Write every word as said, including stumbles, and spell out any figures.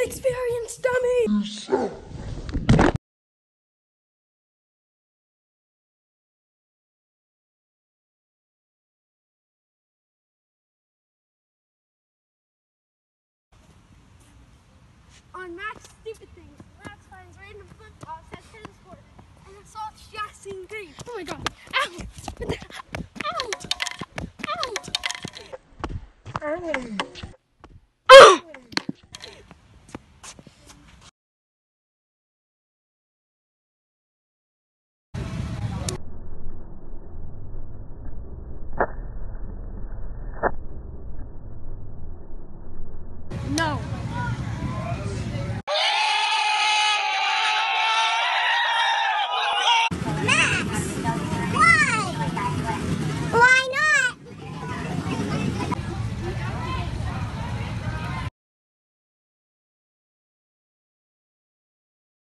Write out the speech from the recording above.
Inexperienced dummy! On Max Stupid Things, Max finds random flip-flops at tennis court and assaults Yassine Green. Oh my god. Ow!